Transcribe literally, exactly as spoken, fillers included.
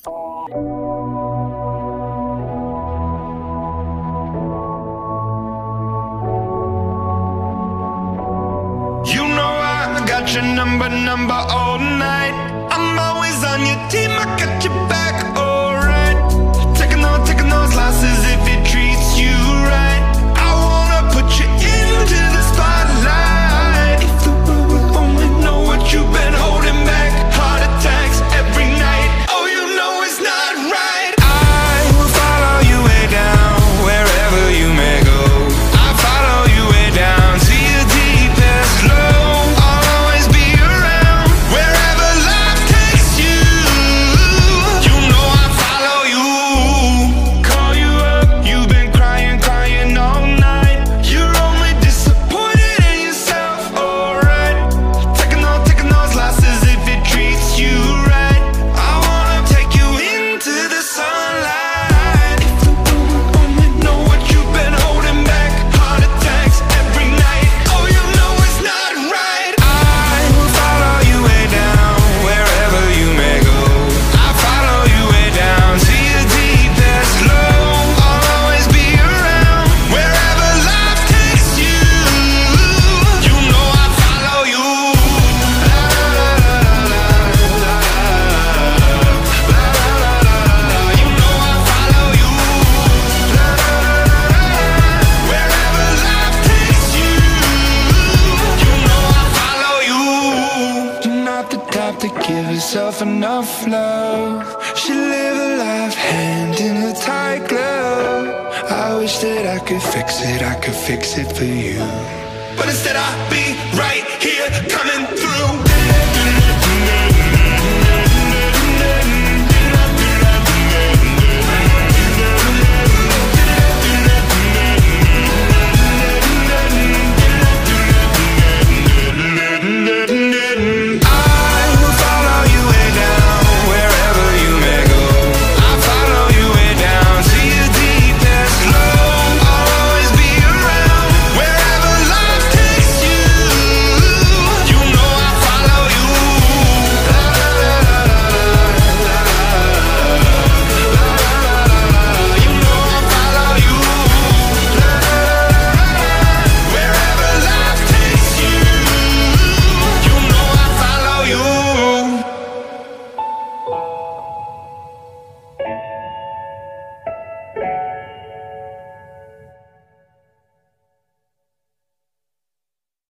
You know I got your number, number all night. I'm always on your team, I got your back, alright. Taking on, taking those losses if it treats you right. I wanna put you into the spotlight. If the world would only know what you've been holding back. Heart attacks every night, oh you know it's not right. I will follow you way down, wherever you may go. I follow you way down to your deepest low. I'll always be around, wherever life takes you. You know I follow you. Call you up, you've been crying, crying all night. You're only disappointed in yourself, alright. Taking on, taking those losses if it treats you right. I wanna take you into the sunlight. If the world would only know what you've been holding back. Heart attacks every night, oh you know it's not right. I will follow you way down, wherever you may go. I follow you way down to your deepest low. I'll always be around, wherever life takes you. You know I follow you. La la la la la la la la la. You know I follow you. La la la la la. Wherever life takes you. You know I follow you. You're not the type to give yourself enough love. She live a life hand in a tight glove. I wish that I could fix it, I could fix it for you. But instead I'll be right here coming